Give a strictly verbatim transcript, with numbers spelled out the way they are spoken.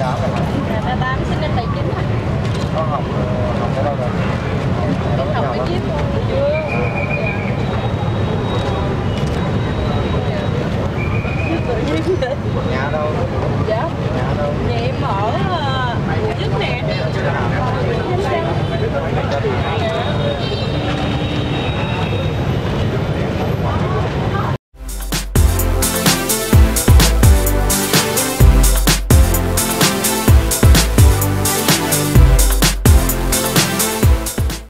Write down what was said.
tám này. Dạ, ba tám sinh năm bảy chín hả? Con học